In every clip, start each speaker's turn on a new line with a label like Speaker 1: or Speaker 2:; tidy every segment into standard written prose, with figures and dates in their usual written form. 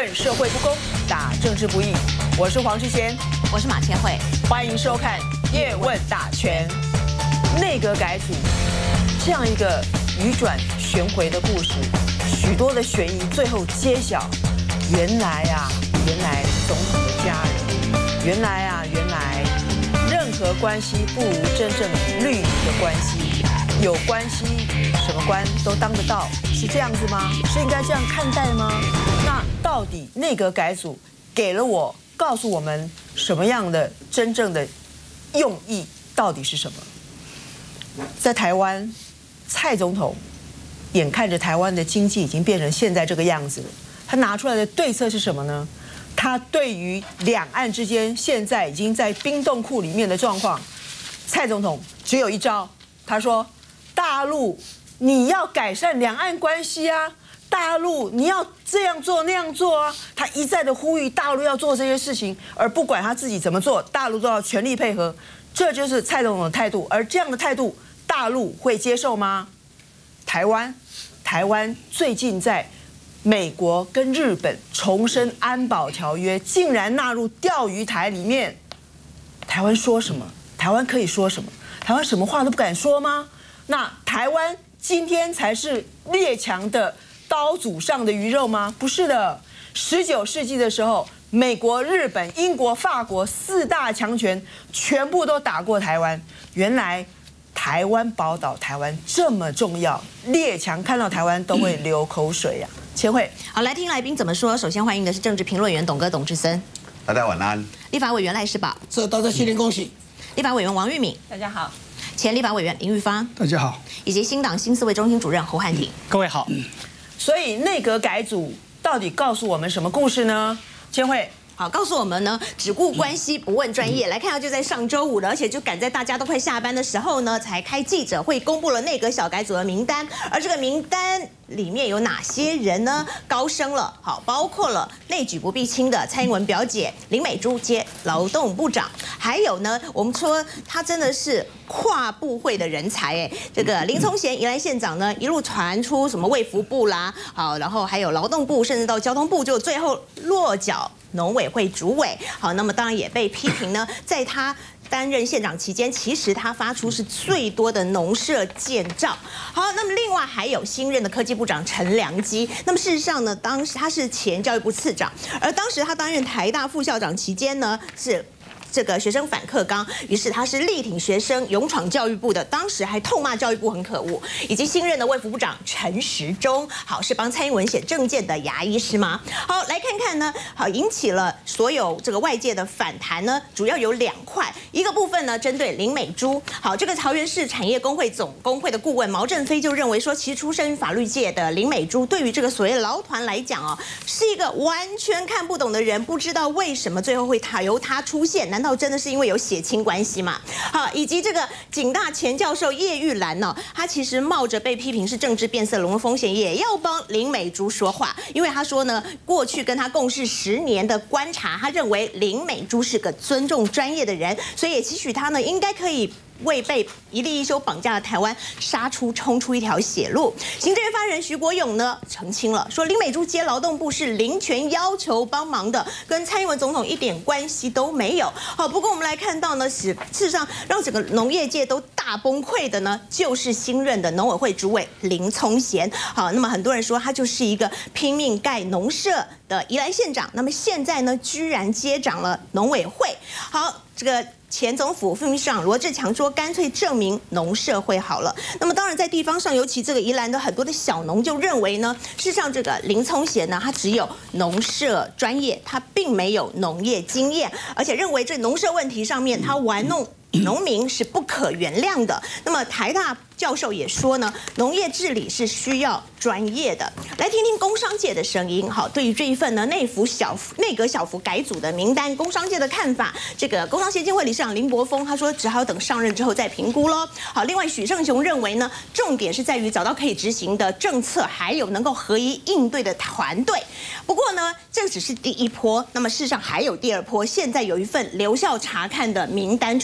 Speaker 1: 问社会不公，打政治不义。我是黄志贤，
Speaker 2: 我是马千惠，
Speaker 1: 欢迎收看《叶问打拳》。内阁改组这样一个迂转旋回的故事，许多的悬疑最后揭晓，原来总统的家人，原来任何关系不如真正绿营的关系，有关系什么官都当得到，是这样子吗？是应该这样看待吗？那到底内阁改组告诉我们什么样的真正的用意到底是什么？在台湾，蔡总统眼看着台湾的经济已经变成现在这个样子了，他拿出来的对策是什么呢？他对于两岸之间现在已经在冰冻库里面的状况，蔡总统只有一招，他说：大陆你要改善两岸关系啊，大陆你要这样做那样做啊。他一再的呼吁大陆要做这些事情，而不管他自己怎么做，大陆都要全力配合。这就是蔡总统的态度，而这样的态度，大陆会接受吗？台湾最近在美国跟日本重申安保条约，竟然纳入钓鱼台里面。台湾说什么？台湾可以说什么？台湾什么话都不敢说吗？那台湾今天才是列强的刀俎上的鱼肉吗？不是的。19世纪的时候，美国、日本、英国、法国4大强权全部都打过台湾。原来台湾宝岛台湾这么重要，列强看到台湾都会流口水呀。千惠，
Speaker 2: 好，来听来宾怎么说。首先欢迎的是政治评论员董哥董志森，
Speaker 3: 大家晚安。
Speaker 2: 立法委员赖士葆，
Speaker 4: 祝大家新年恭喜。
Speaker 2: 立法委员王玉敏，
Speaker 1: 大家好。
Speaker 2: 前立法委员林玉芳，
Speaker 4: 大家好。
Speaker 2: 以及新党新思维中心主任侯汉廷，
Speaker 4: 各位好。
Speaker 1: 所以内阁改组到底告诉我们什么故事呢？千惠。
Speaker 2: 好，告诉我们呢，只顾关系不问专业。来看到就在上周五了，而且就赶在大家都快下班的时候呢，才开记者会公布了内阁小改组的名单。而这个名单里面有哪些人呢？高升了，好，包括了内举不避亲的蔡英文表姐林美珠接劳动部长，还有呢，我们说她真的是跨部会的人才哎，这个林聪贤宜兰县长呢，一路传出什么卫福部啦，好，然后还有劳动部，甚至到交通部，就最后落脚农委会主委。好，那么当然也被批评呢，在他担任县长期间，其实他发出是最多的农舍建照。好，那么另外还有新任的科技部长陈良基。那么事实上呢，当时他是前教育部次长，而当时他担任台大副校长期间呢，是这个学生反课纲，于是他是力挺学生，勇闯教育部的，当时还痛骂教育部很可恶，以及新任的卫福部长陈时中，好，是帮蔡英文写政见的牙医师吗？好，来看看呢，好，引起了所有这个外界的反弹呢，主要有2块，一个部分呢针对林美珠，好，这个桃园市产业工会总工会的顾问毛振飞就认为说，其实出身于法律界的林美珠，对于这个所谓劳团来讲哦，是一个完全看不懂的人，不知道为什么最后会由他出现。难道真的是因为有血亲关系吗？好，以及这个警大前教授叶玉兰呢，他其实冒着被批评是政治变色龙的风险，也要帮林美珠说话，因为他说呢，过去跟他共事10年的观察，他认为林美珠是个尊重专业的人，所以也期许他呢，应该可以为被一例一休绑架的台湾冲出一条血路。行政院发言人徐国勇呢澄清了，说林美珠接劳动部是林权要求帮忙的，跟蔡英文总统一点关系都没有。好，不过我们来看到呢，事实上让整个农业界都大崩溃的呢，就是新任的农委会主委林聪贤。好，那么很多人说他就是一个拼命盖农舍的宜兰县长，那么现在呢，居然接掌了农委会。好，这个前总府副秘书长罗志强说，干脆证明农社会好了。那么当然在地方上，尤其这个宜兰的很多的小农就认为呢，事实上这个林聪贤呢，他只有农社专业，他并没有农业经验，而且认为这农社问题上面他玩弄农民是不可原谅的。那么台大教授也说呢，农业治理是需要专业的。来听听工商界的声音。好，对于这一份呢内阁小幅改组的名单，工商界的看法，这个工商协进会理事长林柏峰他说，只好等上任之后再评估咯。好，另外许胜雄认为呢，重点是在于找到可以执行的政策，还有能够合一应对的团队。不过呢，这只是第一波，那么事实上还有第2波。现在有一份留校查看的名单出来了。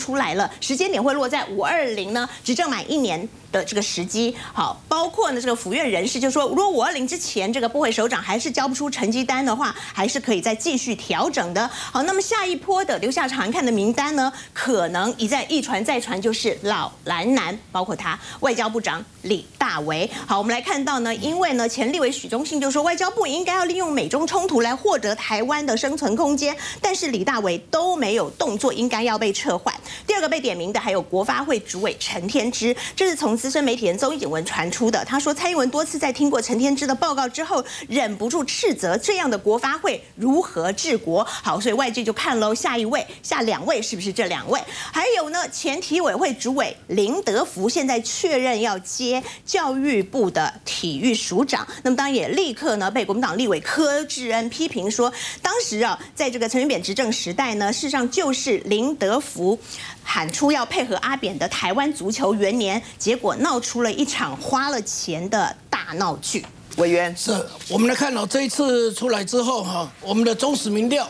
Speaker 2: 了，时间点会落在520呢执政满1年的这个时机。好，包括呢这个府院人士就说，如果520之前这个部会首长还是交不出成绩单的话，还是可以再继续调整的。好，那么下一波的留下常看的名单呢，可能一传再传，就是老蓝男，包括他外交部长李大为。好，我们来看到呢，因为呢前立委许忠信就说，外交部应该要利用美中冲突来获得台湾的生存空间，但是李大为都没有动作，应该要被撤换。第二个被点名的还有国发会主委陈天之，这是从资深媒体人邹一景文传出的。他说，蔡英文多次在听过陈天之的报告之后，忍不住斥责这样的国发会如何治国。好，所以外界就看喽，下2位是不是这2位？还有呢，前体委会主委林德福现在确认要接教育部的体育署长，那么当然也立刻呢被国民党立委柯志恩批评说，当时啊在这个陈水扁执政时代呢，事实上就是林德福喊出要配合阿扁的台湾足球元年，结果闹出了一场花了钱的大闹剧。
Speaker 3: 委员
Speaker 4: 是我们来看哦，这一次出来之后哈，我们的中时民调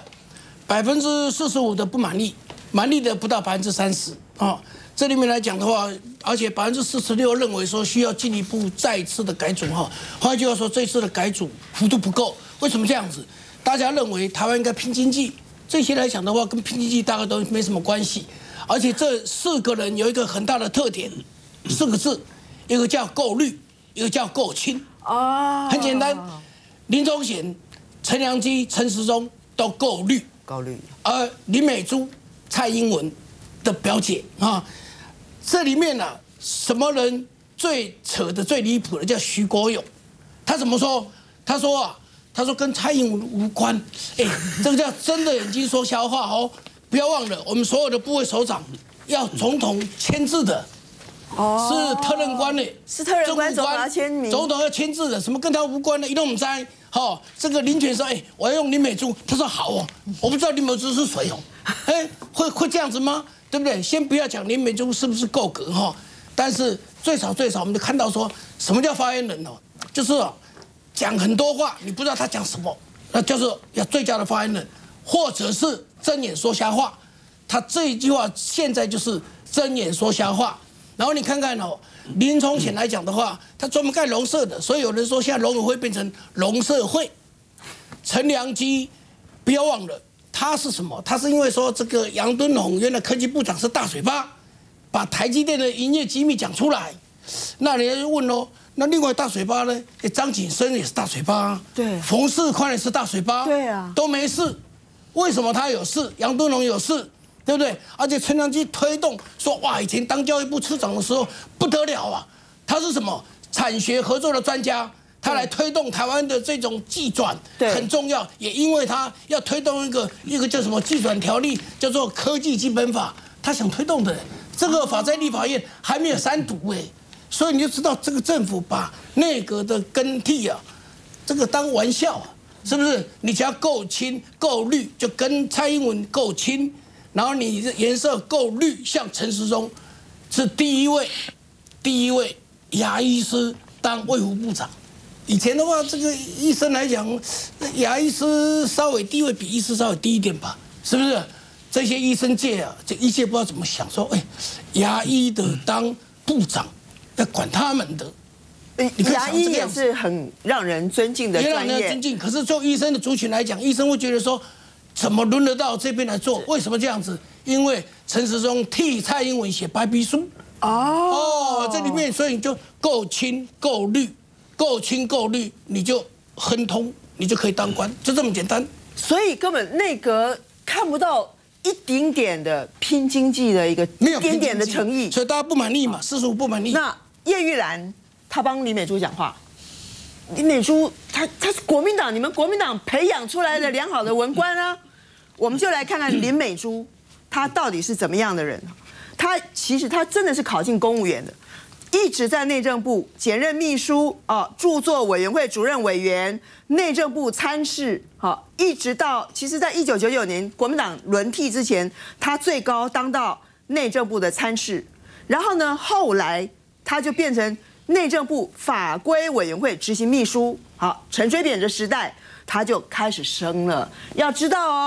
Speaker 4: 45%的不满意，满意的不到30%啊。这里面来讲的话，而且46%认为说需要进一步再次的改组哈。换句话说，这一次的改组幅度不够，为什么这样子？大家认为台湾应该拼经济，这些来讲的话，跟拼经济大概都没什么关系。而且这4个人有一个很大的特点，4个字，一个叫够绿，一个叫够亲。哦，很简单，林宗贤、陈良基、陈时中都够绿，而林美珠、蔡英文的表姐啊，这里面呢、什么人最扯的、最离谱的叫徐国勇，他怎么说？他说跟蔡英文无关，哎，这个叫睁着眼睛说瞎话哦。不要忘了，我们所有的部会首长要总统签字的。是特任官的，
Speaker 3: 是特任官，总统要签名，
Speaker 4: 总统要签字的，什么跟他无关的，一动不摘。好，这个林权说，哎，我要用林美珠，他说好哦，我不知道林美珠是谁哦，哎，会这样子吗？对不对？先不要讲林美珠是不是够格哈，但是最少我们就看到说，什么叫发言人哦，就是讲很多话，你不知道他讲什么，那就是要最佳的发言人，或者是睁眼说瞎话。他这一句话现在就是睁眼说瞎话。然后你看看哦，林聪显来讲的话，他专门盖农社的，所以有人说现在农委会变成农社会。陈良基，不要忘了，他是什么？他是因为说这个杨敦宏原来科技部长是大嘴巴，把台积电的营业机密讲出来。那人家就问喽，那另外大嘴巴呢？张景生也是大嘴巴，
Speaker 3: 对，
Speaker 4: 冯世宽也是大嘴巴，
Speaker 3: 对啊，
Speaker 4: 都没事，为什么他有事？杨敦宏有事？对不对？而且陈良基推动说，哇，以前当教育部次长的时候不得了啊！他是什么产学合作的专家，他来推动台湾的这种技转很重要。也因为他要推动一个叫什么技转条例，叫做科技基本法，他想推动的这个法在立法院还没有3读哎，所以你就知道这个政府把内阁的更替啊，这个当玩笑啊，是不是？你只要够亲够绿，就跟蔡英文够亲。然后你的颜色够绿，像陈时中是第一位牙医师当卫福部长。以前的话，这个医生来讲，牙医师稍微地位比医师稍微低一点吧，是不是？这些医生界啊，这医界不知道怎么想，说，哎，牙医的当部长要管他们的。
Speaker 3: 牙医也是很让人尊敬的专业，
Speaker 4: 也让人尊敬。可是就医生的族群来讲，医生会觉得说，怎么轮得到这边来做？为什么这样子？因为陈时中替蔡英文写白皮书。这里面所以你就够亲够绿，够亲够绿，你就亨通，你就可以当官，就这么简单。
Speaker 3: 所以根本内阁看不到一丁点的拼经济的一个
Speaker 4: 没有
Speaker 3: 一点点的诚意，
Speaker 4: 所以大家不满意嘛，45%不满意。
Speaker 3: 那叶玉兰她帮林美珠讲话。林美珠，她是国民党，你们国民党培养出来的良好的文官啊，我们就来看看林美珠，她到底是怎么样的人？她其实她真的是考进公务员的，一直在内政部兼任秘书著作委员会主任委员、内政部参事，一直到其实，在1999年国民党轮替之前，她最高当到内政部的参事，然后呢，后来她就变成内政部法规委员会执行秘书。好，陈水扁的时代，他就开始升了。要知道哦，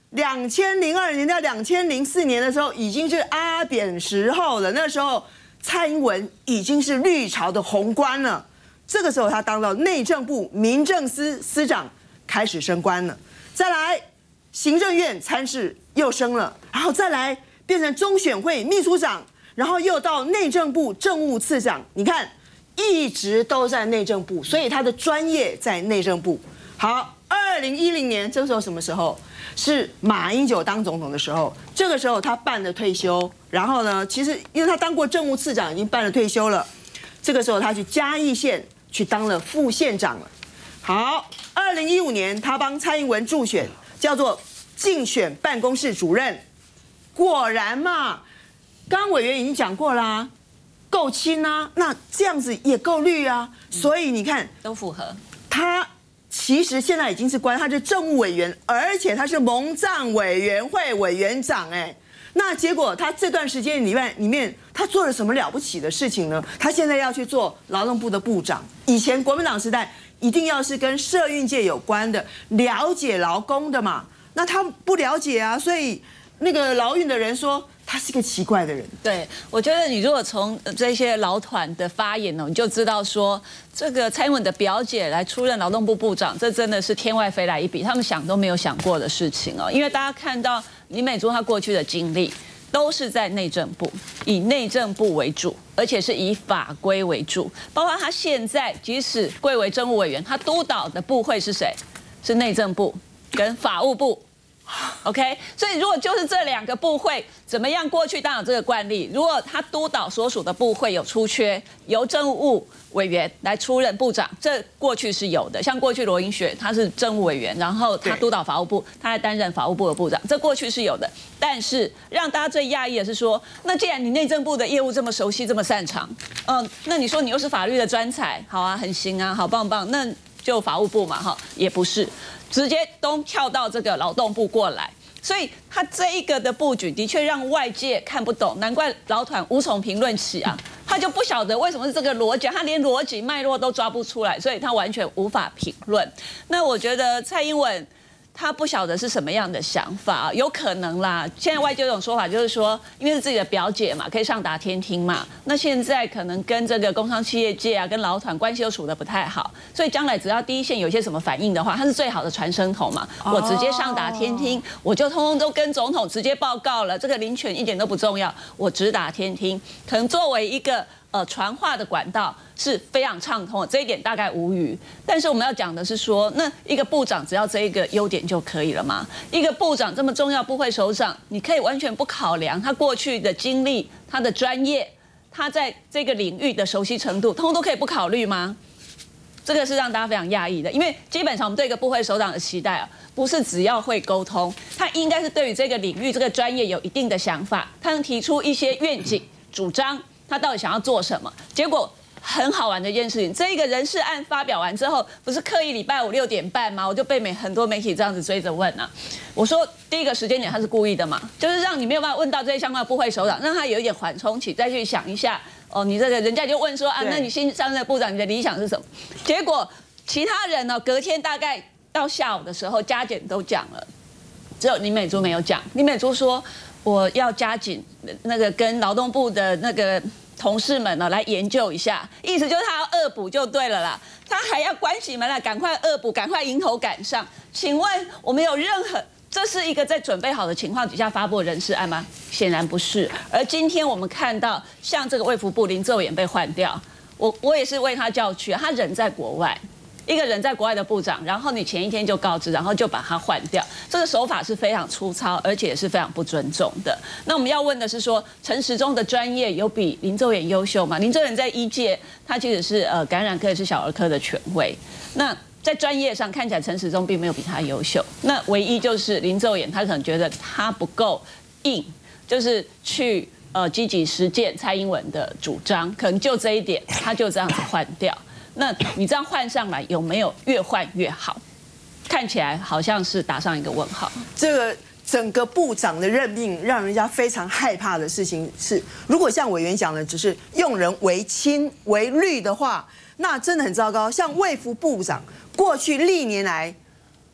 Speaker 3: 2002年到2004年的时候，已经是阿扁时候了。那时候蔡英文已经是绿潮的红官了。这个时候他当到内政部民政司司长，开始升官了。再来，行政院参事又升了，然后再来变成中选会秘书长，然后又到内政部政务次长。你看，一直都在内政部，所以他的专业在内政部。好，2010年这个时候什么时候？是马英九当总统的时候。这个时候他办了退休，然后呢，其实因为他当过政务次长，已经办了退休了。这个时候他去嘉义县去当了副县长了。好，2015年他帮蔡英文助选，叫做竞选办公室主任。果然嘛，刚刚委员已经讲过啦，够亲啊，那这样子也够绿啊。所以你看，
Speaker 2: 都符合。
Speaker 3: 他其实现在已经是官，他是政务委员，而且他是蒙藏委员会委员长。哎，那结果他这段时间里面他做了什么了不起的事情呢？他现在要去做劳动部的部长。以前国民党时代一定要是跟社运界有关的，了解劳工的嘛。那他不了解啊，所以那个劳运的人说他是个奇怪的人。
Speaker 5: 对，我觉得你如果从这些劳团的发言呢，你就知道说，这个蔡英文的表姐来出任劳动部部长，这真的是天外飞来一笔，他们想都没有想过的事情哦。因为大家看到林美珠她过去的经历，都是在内政部，以内政部为主，而且是以法规为主。包括她现在即使贵为政务委员，她督导的部会是谁？是内政部跟法务部。OK， 所以如果就是这两个部会怎么样，过去当然有这个惯例，如果他督导所属的部会有出缺，由政务委员来出任部长，这过去是有的。像过去罗英雪他是政务委员，然后他督导法务部，他来担任法务部的部长，这过去是有的。但是让大家最讶异的是说，那既然你内政部的业务这么熟悉，这么擅长，那你说你又是法律的专才，好啊，很行啊，好棒棒，那就法务部嘛，哈，也不是。直接都跳到这个劳动部过来，所以他这一个的布局的确让外界看不懂，难怪劳团无从评论起啊，他就不晓得为什么是这个逻辑，他连逻辑脉络都抓不出来，所以他完全无法评论。那我觉得蔡英文他不晓得是什么样的想法，有可能啦。现在外界有种说法就是说，因为是自己的表姐嘛，可以上达天听嘛。那现在可能跟这个工商企业界啊，跟劳团关系又处得不太好，所以将来只要第一线有些什么反应的话，他是最好的传声筒嘛。我直接上达天听，我就通通都跟总统直接报告了，这个林权一点都不重要，我直达天听。可能作为一个传话的管道是非常畅通的，这一点大概无虞。但是我们要讲的是说，那一个部长只要这一个优点就可以了吗？一个部长这么重要，部会首长，你可以完全不考量他过去的经历、他的专业、他在这个领域的熟悉程度，通通都可以不考虑吗？这个是让大家非常讶异的，因为基本上我们对一个部会首长的期待啊，不是只要会沟通，他应该是对于这个领域、这个专业有一定的想法，他能提出一些愿景、主张。他到底想要做什么？结果很好玩的一件事情，这一个人事案发表完之后，不是刻意礼拜5 6点半吗？我就被很多媒体这样子追着问啊。我说第一个时间点他是故意的嘛，就是让你没有办法问到这些相关的部会首长，让他有一点缓冲期，再去想一下。哦，你这个人家就问说啊，那你新上任的部长，你的理想是什么？结果其他人呢，隔天大概到下午的时候，加减都讲了，只有林美珠没有讲。林美珠说，我要加紧那个跟劳动部的那个同事们呢来研究一下，意思就是他要恶补就对了啦，他还要关起门来赶快恶补，赶快迎头赶上。请问我们有任何这是一个在准备好的情况底下发布的人事案吗？显然不是。而今天我们看到，像这个卫福部林奏衍被换掉，我也是为他叫屈，他人在国外。一个人在国外的部长，然后你前一天就告知，然后就把他换掉，这个手法是非常粗糙，而且也是非常不尊重的。那我们要问的是说，陈时中的专业有比林奏衍优秀吗？林奏衍在医界，他其实是感染科也是小儿科的权威。那在专业上看起来，陈时中并没有比他优秀。那唯一就是林奏衍，他可能觉得他不够硬，就是去积极实践蔡英文的主张，可能就这一点，他就这样子换掉。那你这样换上来有没有越换越好？看起来好像是打上一个问号。
Speaker 3: 这个整个部长的任命让人家非常害怕的事情是，如果像委员讲的只是用人为亲为律的话，那真的很糟糕。像卫福部长过去历年来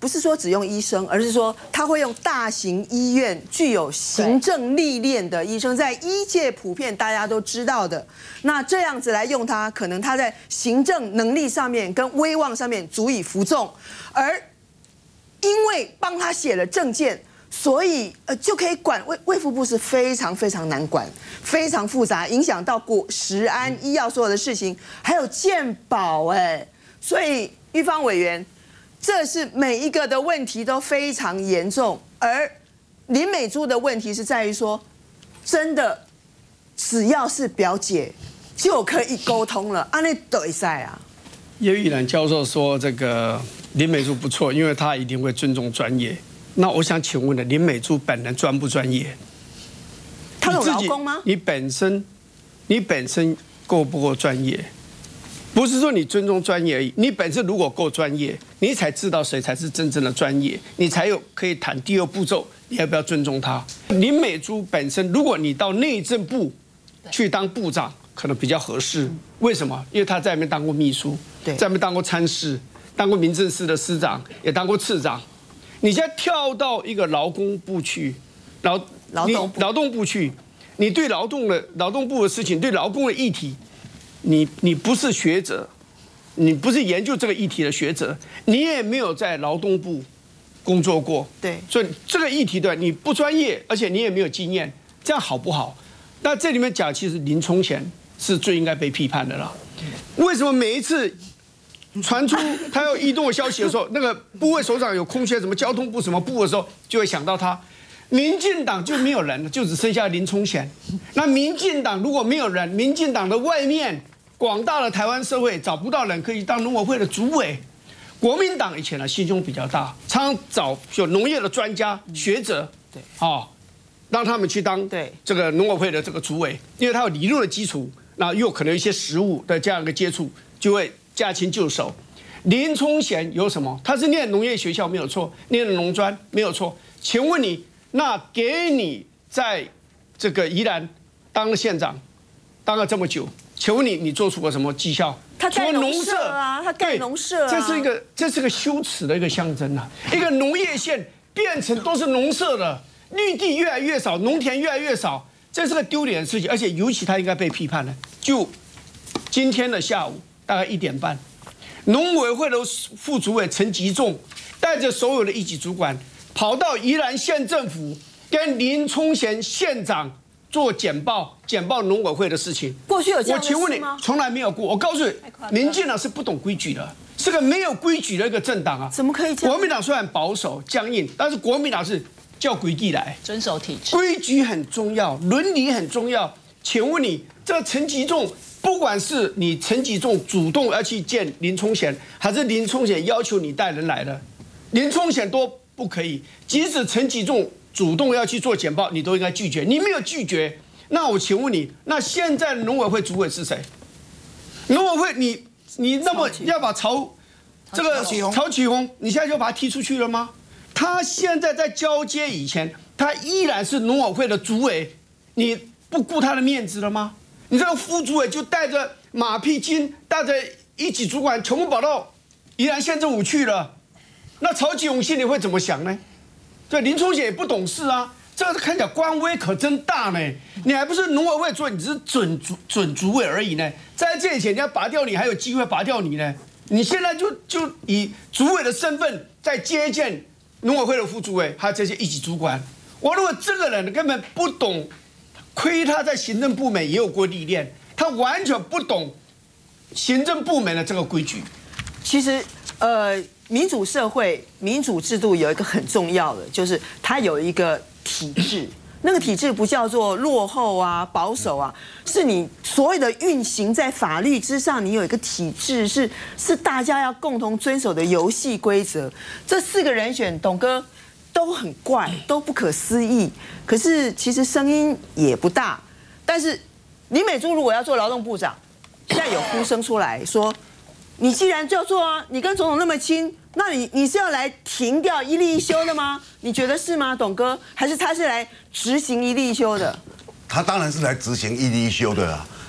Speaker 3: 不是说只用医生，而是说他会用大型医院具有行政历练的医生，在医界普遍大家都知道的，那这样子来用他，可能他在行政能力上面跟威望上面足以服众，而因为帮他写了政见。所以就可以管卫福部是非常非常难管，非常复杂，影响到食安、医药所有的事情，还有健保所以玉芳委员，这是每一个的问题都非常严重，而林美珠的问题是在于说，真的只要是表姐就可以沟通了，那对赛啊。
Speaker 6: 叶玉兰教授说这个林美珠不错，因为她一定会尊重专业。那我想请问了，林美珠本人专不专业？
Speaker 3: 她有劳工吗？
Speaker 6: 你本身够不够专业？不是说你尊重专业而已，你本身如果够专业，你才知道谁才是真正的专业，你才有可以谈第二步骤，你要不要尊重他？林美珠本身，如果你到内政部去当部长，可能比较合适。为什么？因为他在那边当过秘书，在那边当过参事，当过民政司的司长，也当过次长。你现在跳到一个劳工部去，劳动部去，你对劳动部的事情，对劳工的议题，你不是学者，你不是研究这个议题的学者，你也没有在劳动部工作过，
Speaker 3: 对，
Speaker 6: 所以这个议题的你不专业，而且你也没有经验，这样好不好？那这里面讲，其实林聪贤是最应该被批判的啦。为什么每一次传出他要异动的消息的时候，那个部位首长有空缺，什么交通部什么部的时候，就会想到他。民进党就没有人了，就只剩下林聪贤。那民进党如果没有人，民进党的外面广大的台湾社会找不到人可以当农委会的主委。国民党以前呢心胸比较大，常找有农业的专家学者，对，让他们去当这个农委会的这个主委，因为他有理论的基础，那又可能有一些实务的这样一个接触，就会驾轻就熟。林聪贤有什么？他是念农业学校没有错，念了农专没有错。请问你，那给你在这个宜兰当了县长，当了这么久，请问你做出了什么绩效？
Speaker 3: 他盖农舍啊，他盖农舍啊，
Speaker 6: 这是个羞耻的一个象征啊！一个农业县变成都是农舍了，绿地越来越少，农田越来越少，这是个丢脸的事情，而且尤其他应该被批判了。就今天的下午大概1点半，农委会的副主委陈吉仲带着所有的一级主管跑到宜兰县政府，跟林聪贤县长做简报农委会的事情。
Speaker 3: 过去有这样的事吗？
Speaker 6: 我请问你，从来没有过。我告诉你，民进党是不懂规矩的，是个没有规矩的一个政党啊。
Speaker 3: 怎么可以这样？
Speaker 6: 国民党虽然保守僵硬，但是国民党是叫规矩来，
Speaker 5: 遵守体制，
Speaker 6: 规矩很重要，伦理很重要。请问你，这陈吉仲，不管是你陈吉仲主动要去见林聪贤，还是林聪贤要求你带人来的，林聪贤都不可以。即使陈吉仲主动要去做简报，你都应该拒绝。你没有拒绝，那我请问你，那现在农委会主委是谁？农委会你那么要把曹启宏，你现在就把他踢出去了吗？他现在在交接以前，他依然是农委会的主委，你不顾他的面子了吗？你这个副主委就带着马屁精，带着一级主管全部跑到宜兰县政府去了，那曹启宏心里会怎么想呢？对，林聪贤也不懂事啊，这个看起来官威可真大呢。你还不是农委会主委，你只是准主委而已呢。在这以前，你要拔掉你，还有机会拔掉你呢。你现在就以主委的身份在接见农委会的副主委，还有这些一级主管。我认为这个人根本不懂，亏他在行政部门也有过历练，他完全不懂行政部门的这个规矩。
Speaker 3: 其实，民主社会、民主制度有一个很重要的，就是它有一个体制。那个体制不叫做落后啊、保守啊，是你所有的运行在法律之上，你有一个体制，是大家要共同遵守的游戏规则。这4个人选，董哥都很怪，都不可思议。可是其实声音也不大。但是林美珠如果要做劳动部长，现在有呼声出来说，你既然就要做啊，你跟总统那么亲，那你是要来停掉一例一休的吗？你觉得是吗，董哥？还是他是来执行一例一休的？
Speaker 7: 他当然是来执行一例一休的啦。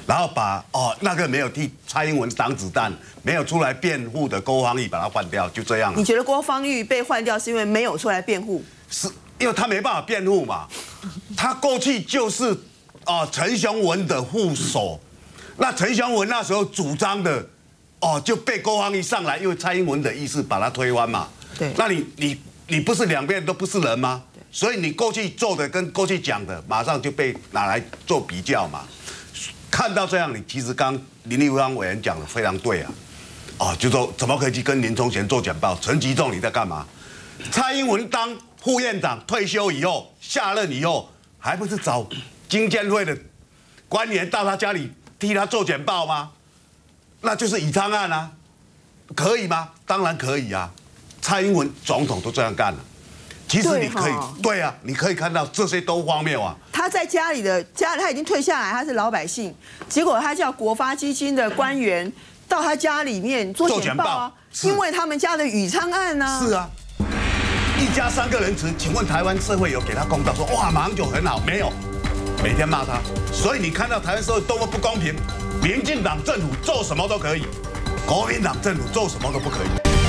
Speaker 7: 然后把那个没有替蔡英文挡子弹、没有出来辩护的郭方义把他换掉，就这样。
Speaker 3: 你觉得郭方义被换掉是因为没有出来辩护？
Speaker 7: 是因为他没办法辩护嘛？他过去就是陈雄文的副手，那陈雄文那时候主张的就被郭方义上来，因为蔡英文的意思把他推翻嘛。
Speaker 3: 对，
Speaker 7: 那你不是两边都不是人吗？所以你过去做的跟过去讲的，马上就被拿来做比较嘛。看到这样，你其实刚林立芳委员讲的非常对啊，就说怎么可以去跟林聪贤做简报？陈吉仲你在干嘛？蔡英文当副院长退休以后，下任以后，还不是找经监会的官员到他家里替他做简报吗？那就是以汤案啊，可以吗？当然可以啊，蔡英文总统都这样干了。其实你可以，对啊，你可以看到这些都荒谬啊。
Speaker 3: 他在家里他已经退下来，他是老百姓，结果他叫国发基金的官员到他家里面做简报啊，因为他们家的宇昌案呢。
Speaker 7: 是啊，一家3个人吃，请问台湾社会有给他公道说哇马英九很好没有？每天骂他，所以你看到台湾社会多么不公平，民进党政府做什么都可以，国民党政府做什么都不可以。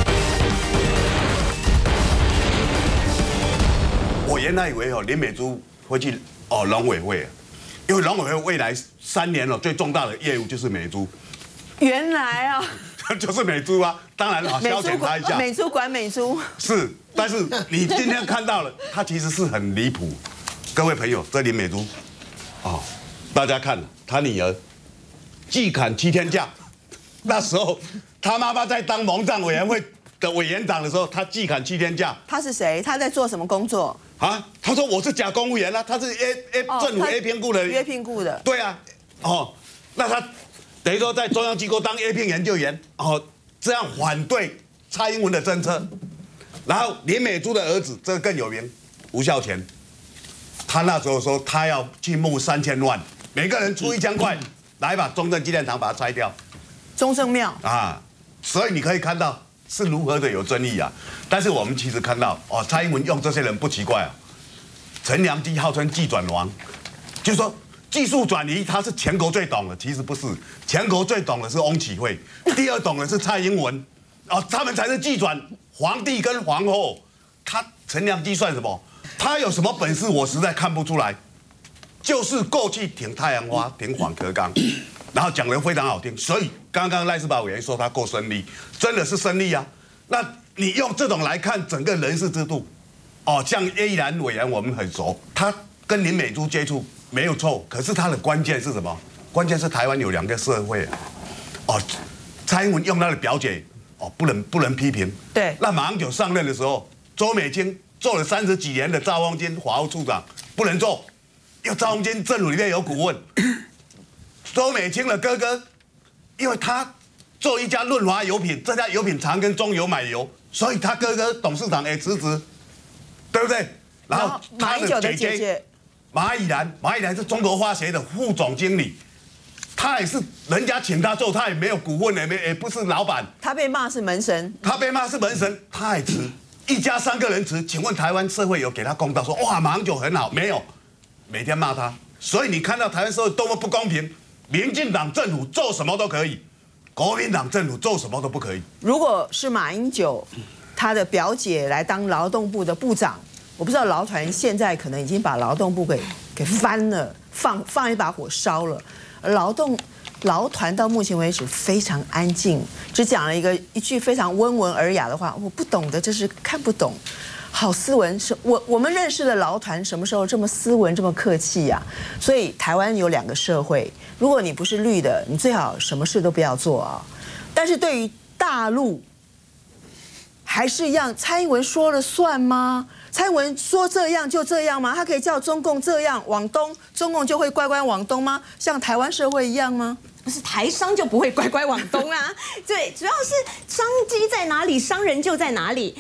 Speaker 7: 我原来以为林美珠会去农委会，因为农委会未来3年最重大的业务就是美猪。
Speaker 3: 原来啊，
Speaker 7: 就是美猪啊，当然消遣他一下。
Speaker 3: 美猪管美猪
Speaker 7: 是，但是你今天看到了，它其实是很离谱。各位朋友，这林美珠，大家看他女儿季砍7天假，那时候他妈妈在当农战委员会的委员长的时候，他季砍7天假。
Speaker 3: 他是谁？他在做什么工作？
Speaker 7: 他说我是假公务员啊，他是政府 A 评估的。
Speaker 3: 约聘雇的。
Speaker 7: 对啊，那他等于说在中央机构当 A 评研究员，这样反对蔡英文的政策。然后林美珠的儿子，这个更有名，吴孝乾，他那时候说他要去募3000万，每个人出1000块，来把中正纪念堂把它拆掉。
Speaker 3: 中正庙
Speaker 7: 所以你可以看到是如何的有争议啊。但是我们其实看到蔡英文用这些人不奇怪啊。陈良基号称技转王，就是说技术转移他是全国最懂的，其实不是，全国最懂的是翁启慧，第2懂的是蔡英文，他们才是技转皇帝跟皇后。他陈良基算什么？他有什么本事？我实在看不出来。就是过去挺太阳花，挺反壳纲，然后讲得非常好听，所以刚刚赖士葆委员说他够胜利，真的是胜利啊。那你用这种来看整个人事制度，像叶宜兰委员我们很熟，他跟林美珠接触没有错，可是他的关键是什么？关键是台湾有2个社会蔡英文用他的表姐不能批评。对，那马英九上任的时候，周美青做了30几年的赵丰金法务处长，不能做。因为赵丰金政府里面有股份，周美青的哥哥，因为他做一家润华油品，这家油品常跟中油买油，所以他哥哥董事长也辞职，对不对？然后他的姐姐马以兰是中国化学的副总经理，他也是人家请他做，他也没有股份，也不是老板。他被骂是门神，他也辞，一家3个人辞。请问台湾社会有给他公道说哇马英九很好没有？每天骂他，所以你看到台湾社会多么不公平，民进党政府做什么都可以，国民党政府做什么都不可以。如果是马英九他的表姐来当劳动部的部长，我不知道劳团现在可能已经把劳动部给翻了，放一把火烧了。劳团到目前为止非常安静，只讲了一句非常温文尔雅的话，我不懂的，这是看不懂。好斯文，是我们认识的劳团什么时候这么斯文这么客气呀？所以台湾有2个社会，如果你不是绿的，你最好什么事都不要做啊。但是对于大陆，还是一样，蔡英文说了算吗？蔡英文说这样就这样吗？他可以叫中共这样往东，中共就会乖乖往东吗？像台湾社会一样吗？不是，台商就不会乖乖往东啊。对，主要是商机在哪里，商人就在哪里。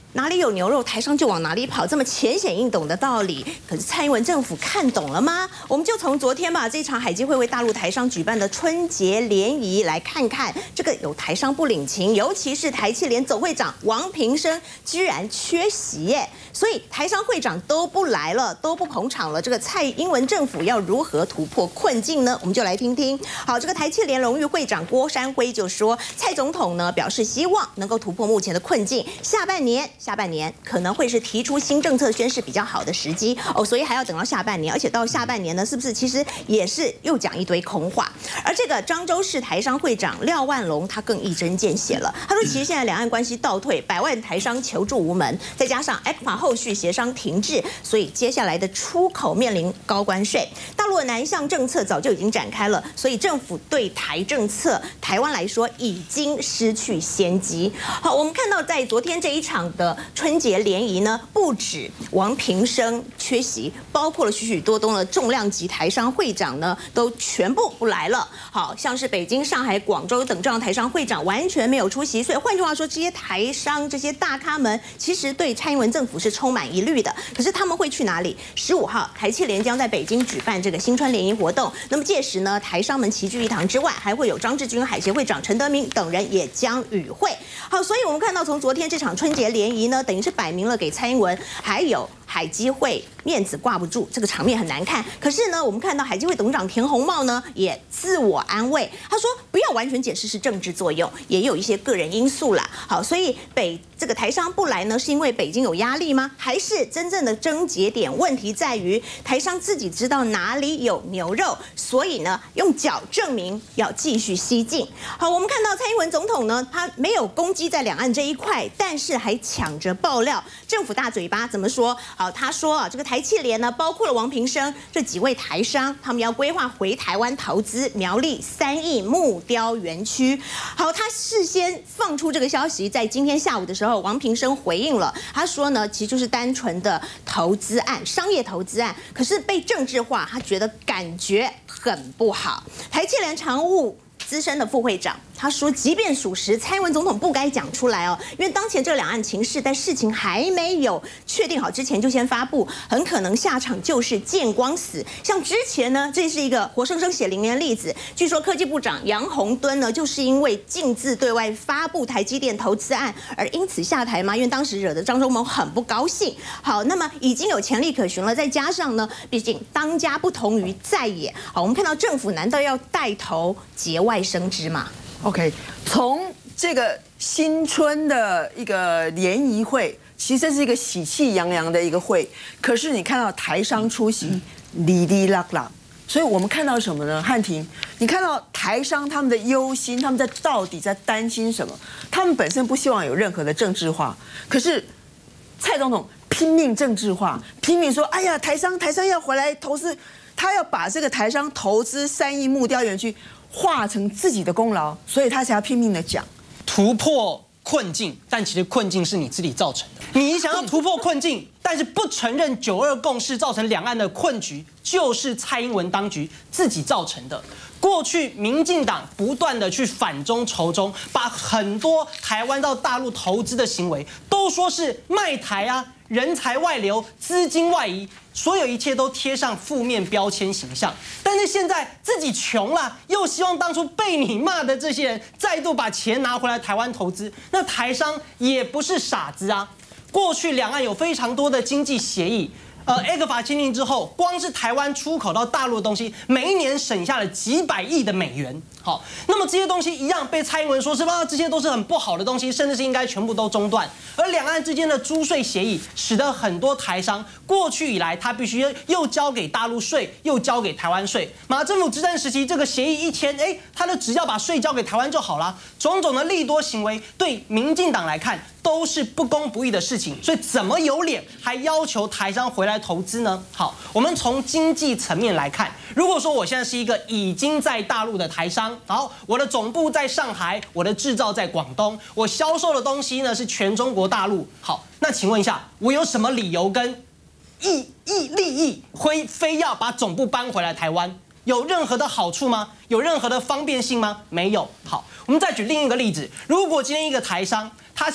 Speaker 2: 哪里有牛肉，台商就往哪里跑，这么浅显易懂的道理，可是蔡英文政府看懂了吗？我们就从昨天吧，这场海基会为大陆台商举办的春节联谊来看看，这个有台商不领情，尤其是台企联总会长王平生居然缺席耶，所以台商会长都不来了，都不捧场了，这个蔡英文政府要如何突破困境呢？我们就来听听。好，这个台企联荣誉会长郭山辉就说，蔡总统呢表示希望能够突破目前的困境，下半年可能会是提出新政策宣示比较好的时机哦，所以还要等到下半年，而且到下半年呢，是不是其实也是又讲一堆空话？而这个漳州市台商会长廖万龙他更一针见血了，他说其实现在两岸关系倒退，百万台商求助无门，再加上 ECFA 后续协商停滞，所以接下来的出口面临高关税。大陆的南向政策早就已经展开了，所以政府对台政策，台湾来说已经失去先机。好，我们看到在昨天这一场的春节联谊呢，不止王平生缺席，包括了许许多多的重量级台商会长呢，都全部不来了。好像是北京、上海、广州等这样台商会长完全没有出席，所以换句话说，这些台商、这些大咖们，其实对蔡英文政府是充满疑虑的。可是他们会去哪里？15号，台企联将在北京举办这个新春联谊活动。那么届时呢，台商们齐聚一堂之外，还会有张志军海协会长陈德明等人也将与会。好，所以我们看到从昨天这场春节联谊呢，等于是摆明了给蔡英文还有海基会面子挂不住，这个场面很难看。可是呢，我们看到海基会董事长田宏茂呢，也自我安慰，他说不要完全解释是政治作用，也有一些个人因素啦。好，所以这个台商不来呢，是因为北京有压力吗？还是真正的症结点问题在于台商自己知道哪里有牛肉，所以呢，用脚证明要继续西进。好，我们看到蔡英文总统呢，他没有攻击在两岸这一块，但是还抢着爆料，政府大嘴巴怎么说？好，他说啊，这个台企联呢，包括了王平生这几位台商，他们要规划回台湾投资苗栗3亿木雕园区。好，他事先放出这个消息，在今天下午的时候，王平生回应了，他说呢，其实就是单纯的投资案，商业投资案，可是被政治化，他觉得感觉很不好。台企联常务资深的副会长他说，即便属实，蔡英文总统不该讲出来哦，因为当前这两岸情势，在事情还没有确定好之前就先发布，很可能下场就是见光死。像之前呢，这是一个活生生血淋淋的例子。据说科技部长杨宏敦呢，就是因为禁止对外发布台积电投资案而因此下台嘛，因为当时惹得张忠谋很不高兴。好，那么已经有潜力可循了，再加上呢，毕竟当家不同于在野。好，我们看到政府难道要带头节外生枝吗
Speaker 3: ？OK， 从这个新春的一个联谊会，其实这是一个喜气洋洋的一个会，可是你看到台商出席，哩哩啦啦，所以我们看到什么呢？汉庭，你看到台商他们的忧心，他们到底在担心什么？他们本身不希望有任何的政治化，可是蔡总统拼命政治化，拼命说，哎呀，台商要回来投资，他要把这个台商投资3亿木雕园区化成自己的功劳，所以他才要拼命的讲
Speaker 8: 突破困境，但其实困境是你自己造成的。你想要突破困境，但是不承认9·2共识造成两岸的困局，就是蔡英文当局自己造成的。过去民进党不断的去反中仇中，把很多台湾到大陆投资的行为都说是卖台啊，人才外流、资金外移，所有一切都贴上负面标签形象。但是现在自己穷了，又希望当初被你骂的这些人再度把钱拿回来台湾投资，那台商也不是傻子啊。过去两岸有非常多的经济协议。ECFA 签订之后，光是台湾出口到大陆的东西，每一年省下了几百亿的美元。好，那么这些东西一样被蔡英文说是吧？这些都是很不好的东西，甚至是应该全部都中断。而两岸之间的租税协议，使得很多台商过去以来，他必须又交给大陆税，又交给台湾税。马政府执政时期，这个协议一签，他就只要把税交给台湾就好了。种种的利多行为，对民进党来看都是不公不义的事情，所以怎么有脸还要求台商回来投资呢？好，我们从经济层面来看，如果说我现在是一个已经在大陆的台商，好，我的总部在上海，我的制造在广东，我销售的东西呢是全中国大陆。好，那请问一下，我有什么理由跟利益非要把总部搬回来台湾？有任何的好处吗？有任何的方便性吗？没有。好，我们再举另一个例子，如果今天一个台商他是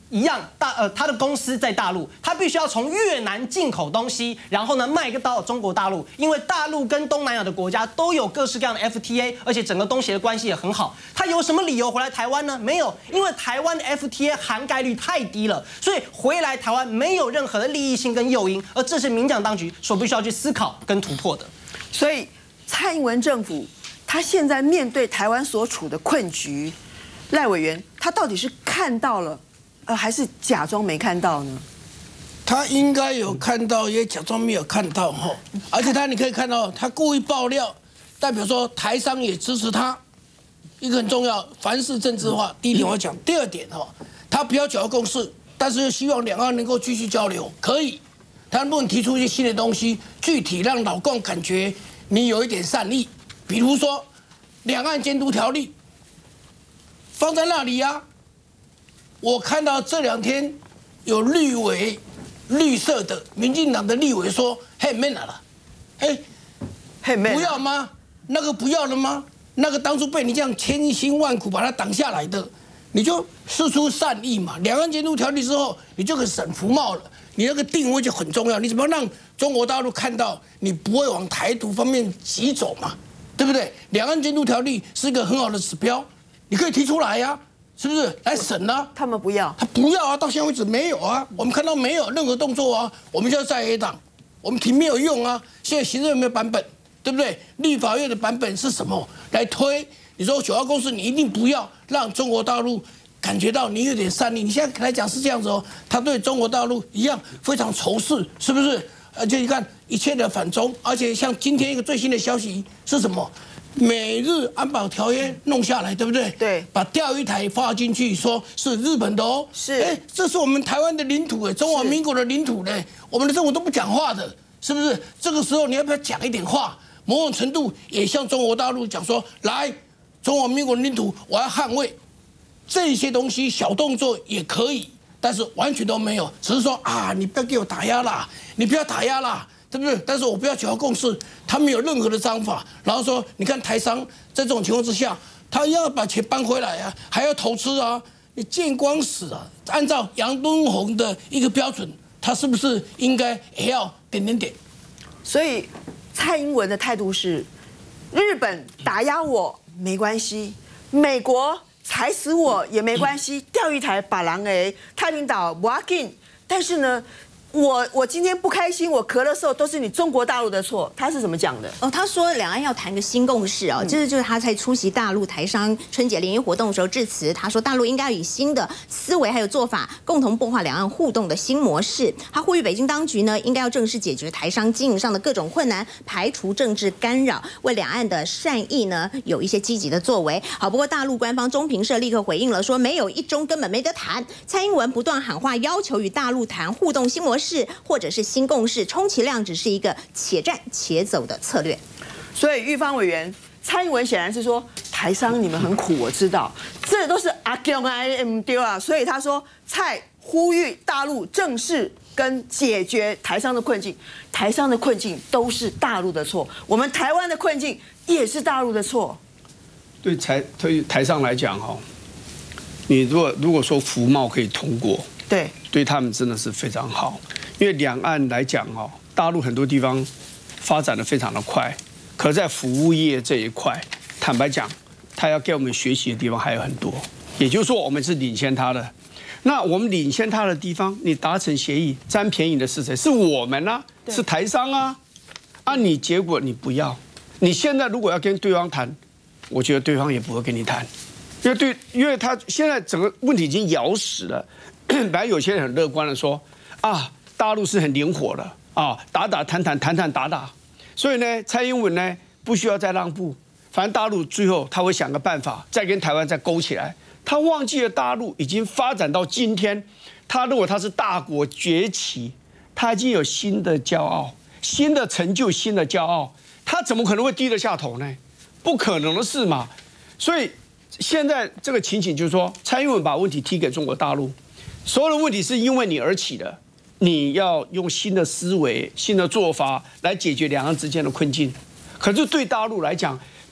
Speaker 8: 一样他的公司在大陆，他必须要从越南进口东西，然后呢卖到中国大陆，因为大陆跟东南亚的国家都有各式各样的 FTA， 而且整个东协的关系也很好。他有什么理由回来台湾呢？没有，因为台湾的 FTA 涵盖率太低了，所以回来台湾没有任何的利益性跟诱因，而这是民进党当局所必须要去思考跟突破的。
Speaker 3: 所以蔡英文政府他现在面对台湾所处的困局，赖委员他到底是看到了？还是假装没看到呢？
Speaker 4: 他应该有看到，也假装没有看到哈。而且你可以看到，他故意爆料，代表说台商也支持他。一个很重要，凡事政治化。第一点我讲，第二点他不要九二共识，但是又希望两岸能够继续交流，可以。他能不能提出一些新的东西，具体让老共感觉你有一点善意？比如说，两岸监督条例放在那里呀。我看到这2天有绿色的民进党的立委说：“嘿，没拿了，不要吗？那个不要了吗？那个当初被你这样千辛万苦把它挡下来的，你就释出善意嘛。两岸监督条例之后，你就可以省服贸了。你那个定位就很重要，你怎么让中国大陆看到你不会往台独方面急走嘛？对不对？两岸监督条例是一个很好的指标，你可以提出来呀。”是不是来审啊？
Speaker 3: 他们不要，
Speaker 4: 他不要啊！到现在为止没有啊，我们看到没有任何动作啊。我们现在在野党，我们提没有用啊。现在行政院没有版本，对不对？立法院的版本是什么？来推？你说九二共识，你一定不要让中国大陆感觉到你有点善意。你现在来讲是这样子哦，他对中国大陆一样非常仇视，是不是？而且你看一切的反中，而且像今天一个最新的消息是什么？美日安保条约弄下来，对不对？
Speaker 3: 对，
Speaker 4: 把钓鱼台放进去，说是日本的哦。
Speaker 3: 是，
Speaker 4: 这是我们台湾的领土，中华民国的领土呢。我们的政府都不讲话的，是不是？这个时候你要不要讲一点话？某种程度也向中国大陆讲说，来，中华民国的领土我要捍卫。这些东西小动作也可以，但是完全都没有，只是说啊，你不要给我打压啦，你不要打压啦。对不对？但是我不要九二共识，他没有任何的章法。然后说，你看台商在这种情况之下，他要把钱搬回来啊，还要投资啊，你见光死啊！按照杨敦宏的一个标准，他是不是应该也要点？
Speaker 3: 所以蔡英文的态度是：日本打压我没关系，美国踩死我也没关系，钓鱼台把狼太平岛不要紧。但是呢？我今天不开心，我咳了嗽都是你中国大陆的错，他是怎么讲的？
Speaker 2: 他说两岸要谈个新共识哦，这就是他在出席大陆台商春节联谊活动的时候致辞，他说大陆应该以新的思维还有做法，共同擘画两岸互动的新模式。他呼吁北京当局呢，应该要正式解决台商经营上的各种困难，排除政治干扰，为两岸的善意呢有一些积极的作为。好，不过大陆官方中评社立刻回应了，说没有一中根本没得谈。蔡英文不断喊话，要求与大陆谈互动新模式。或者是新共识，充其量只是一个且战且走的策略。
Speaker 3: 所以玉芳委员，蔡英文显然是说台商你们很苦，我知道，这都是阿公啊 M 丢啊，所以他说蔡呼吁大陆正视跟解决台商的困境，台商的困境都是大陆的错，我们台湾的困境也是大陆的错。
Speaker 6: 对台商来讲哈，你如果说服贸可以通过，对他们真的是非常好，因为两岸来讲哈，大陆很多地方发展的非常的快，可在服务业这一块，坦白讲，他要给我们学习的地方还有很多。也就是说，我们是领先他的。那我们领先他的地方，你达成协议占便宜的是谁？是我们啊，是台商啊。你结果你不要，你现在如果要跟对方谈，我觉得对方也不会跟你谈，因为他现在整个问题已经咬死了。本来有些人很乐观的说大陆是很灵活的打谈打，所以呢，蔡英文呢不需要再让步，反正大陆最后他会想个办法，再跟台湾再勾起来。他忘记了大陆已经发展到今天，他如果他是大国崛起，他已经有新的骄傲、新的成就、新的骄傲，他怎么可能会低得下头呢？不可能的事嘛。所以现在这个情景就是说，蔡英文把问题踢给中国大陆。所有的问题是因为你而起的，你要用新的思维、新的做法来解决两岸之间的困境。可是对大陆来讲，本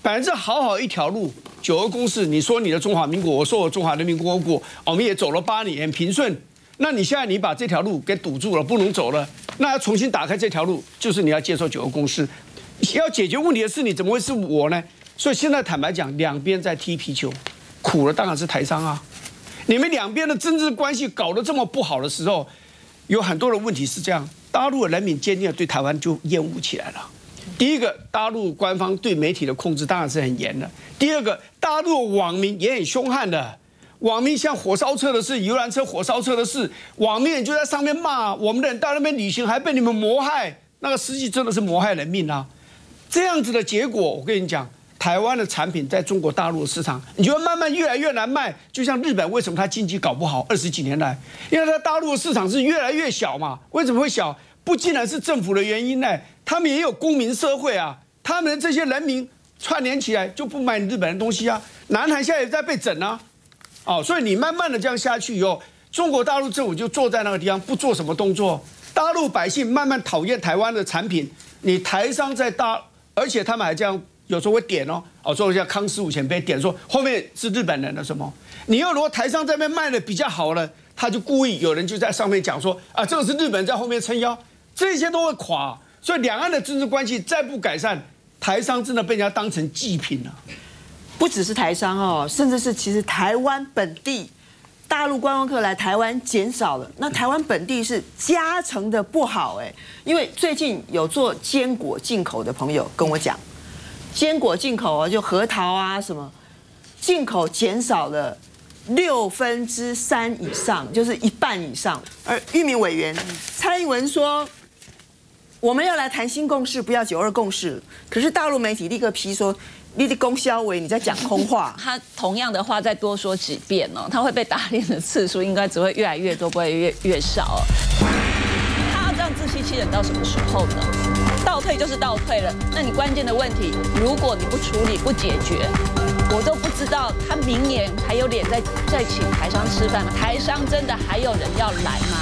Speaker 6: 反正好一条路，9·2共识，你说你的中华民国，我说我中华人民共和国，我们也走了8年，很平顺。那你现在你把这条路给堵住了，不能走了，那要重新打开这条路，就是你要接受9·2共识。要解决问题的是你，怎么会是我呢？所以现在坦白讲，两边在踢皮球，苦了当然是台商啊。你们两边的政治关系搞得这么不好的时候，有很多的问题是这样：大陆的人民渐渐对台湾就厌恶起来了。第一个，大陆官方对媒体的控制当然是很严的；第二个，大陆网民也很凶悍的。网民像火烧车的事、游览车火烧车的事，网民就在上面骂我们的人到那边旅行，还被你们谋害，那个实际真的是谋害人命啊！这样子的结果，我跟你讲，台湾的产品在中国大陆的市场，你就会慢慢越来越难卖。就像日本，为什么它经济搞不好20几年来？因为它大陆的市场是越来越小嘛。为什么会小？不尽然是政府的原因呢，他们也有公民社会啊，他们这些人民串联起来就不买日本的东西啊。南韩现在也在被整啊。哦，所以你慢慢的这样下去以后，中国大陆政府就坐在那个地方不做什么动作，大陆百姓慢慢讨厌台湾的产品，你台商在而且他们还这样有时候会点说像康师傅前辈点说后面是日本人的什么，你要如果台商在那边卖的比较好了，他就故意有人就在上面讲说啊，这个是日本人在后面撑腰，这些都会垮，所以两岸的政治关系再不改善，台商真的被人家当成祭品了。
Speaker 3: 不只是台商哦，甚至是其实台湾本地大陆观光客来台湾减少了，那台湾本地是加成的不好哎，因为最近有做坚果进口的朋友跟我讲，坚果进口啊，就核桃啊什么，进口减少了3/6以上，就是一半以上。而玉民委员蔡英文说，我们要来谈新共识，不要9·2共识。可是大陆媒体立刻批说，你的龚萧伟你在讲空话。
Speaker 5: 他同样的话再多说几遍哦，他会被打脸的次数应该只会越来越多，不会越少。他要这样自欺欺人到什么时候呢？倒退就是倒退了。那你关键的问题，如果你不处理不解决，我都不知道他明年还有脸再请台商吃饭吗？台商真的还有人要来吗？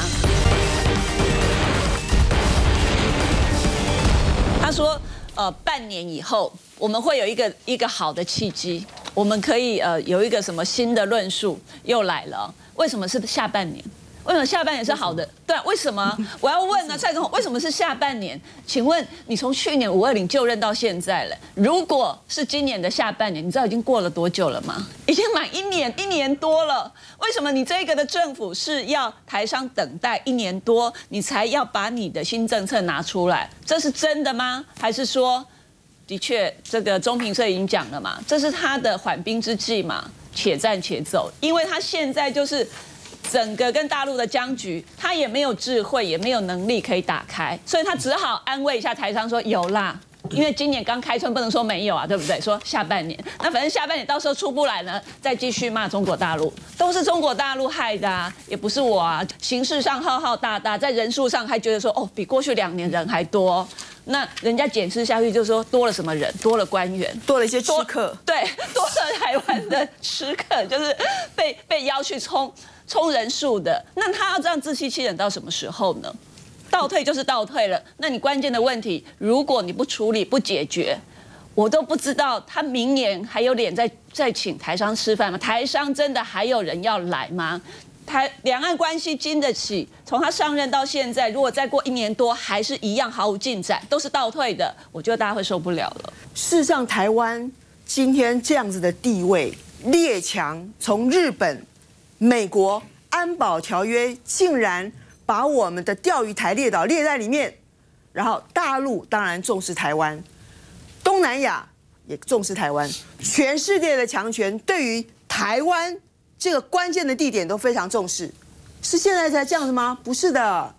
Speaker 5: 他说，半年以后我们会有一个好的契机，我们可以有一个什么新的论述又来了。为什么是下半年？为什么下半年是好的？对，为什么？我要问呢，蔡总统，为什么是下半年？请问你从去年520就任到现在了，如果是今年的下半年，你知道已经过了多久了吗？已经满1年多了。为什么你这个的政府是要台商等待1年多，你才要把你的新政策拿出来？这是真的吗？还是说，的确这个中评社已经讲了嘛，这是他的缓兵之计嘛，且战且走，因为他现在就是整个跟大陆的僵局，他也没有智慧，也没有能力可以打开，所以他只好安慰一下台商说有啦，因为今年刚开春，不能说没有啊，对不对？说下半年，那反正下半年到时候出不来呢，再继续骂中国大陆，都是中国大陆害的啊，也不是我啊。形式上浩浩大大，在人数上还觉得说哦，比过去2年人还多。那人家检视下去就说多了什么人，多了官员，
Speaker 3: 多了一些吃客，
Speaker 5: 对，多了台湾的吃客，就是被邀去冲人数的。那他要这样自欺欺人到什么时候呢？倒退就是倒退了。那你关键的问题，如果你不处理不解决，我都不知道他明年还有脸再请台商吃饭吗？台商真的还有人要来吗？两岸关系经得起，从他上任到现在，如果再过1年多还是一样毫无进展，都是倒退的，我觉得大家会受不了了。
Speaker 3: 事实上，台湾今天这样子的地位列强，从日本、美国安保条约竟然把我们的钓鱼台列岛列在里面，然后大陆当然重视台湾，东南亚也重视台湾，全世界的强权对于台湾这个关键的地点都非常重视，是现在才这样子吗？不是的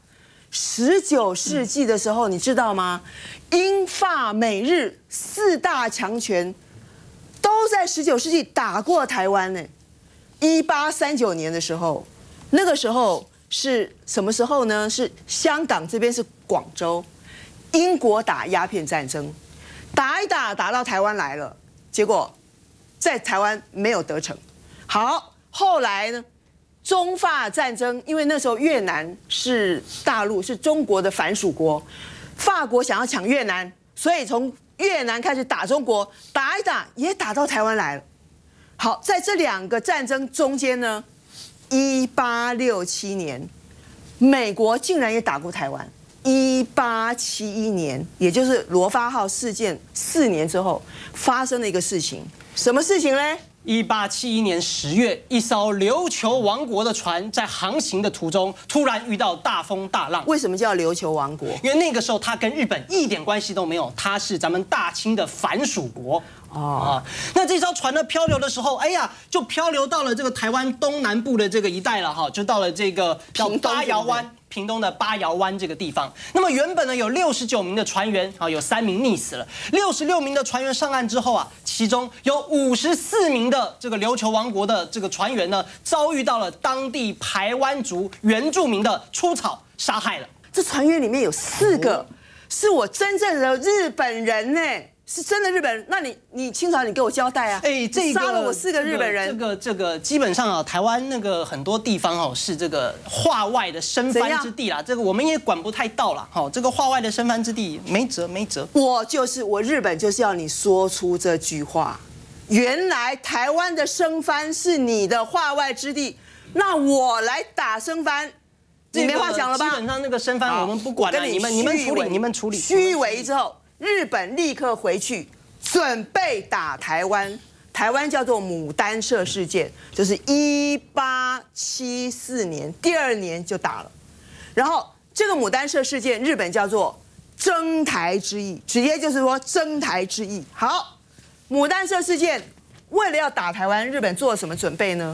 Speaker 3: ，19世纪的时候，你知道吗？英法美日4大强权都在19世纪打过台湾呢。1839年的时候，那个时候是什么时候呢？是香港这边是广州，英国打鸦片战争，打一打到台湾来了，结果在台湾没有得逞。好。后来呢，中法战争，因为那时候越南是大陆，是中国的藩属国，法国想要抢越南，所以从越南开始打中国，打一打也打到台湾来了。好，在这2个战争中间呢，1867年，美国竟然也打过台湾。1871年，也就是罗发号事件4年之后，发生了一个事情，什么事情呢
Speaker 8: ？1871年10月，一艘琉球王国的船在航行的途中，突然遇到大风大浪。
Speaker 3: 为什么叫琉球王国？
Speaker 8: 因为那个时候它跟日本一点关系都没有，它是咱们大清的藩属国。那这艘船呢漂流的时候，哎呀，就漂流到了这个台湾东南部的这个一带了哈，就到了这个叫八窑湾。屏东的八窑湾这个地方，那么原本呢有69名的船员啊，有3名溺死了，66名的船员上岸之后啊，其中有54名的这个琉球王国的这个船员呢，遭遇到了当地排湾族原住民的出草杀害了。
Speaker 3: 这船员里面有4个是我真正的日本人呢。是真的日本人，那你清朝你给我交代啊！这杀了我4个日本人。
Speaker 8: 这个基本上啊，台湾那个很多地方哦是这个化外的生番之地啦，这个我们也管不太到啦。这个化外的生番之地没辙。
Speaker 3: 我日本就是要你说出这句话，原来台湾的生番是你的化外之地，那我来打生番，你没话讲了吧？
Speaker 8: 基本上那个生番我们不管了，你们处理。
Speaker 3: 虚伪之后。日本立刻回去准备打台湾，台湾叫做牡丹社事件，就是1874年，第2年就打了。然后这个牡丹社事件，日本叫做征台之役，直接就是说征台之役。好，牡丹社事件为了要打台湾，日本做了什么准备呢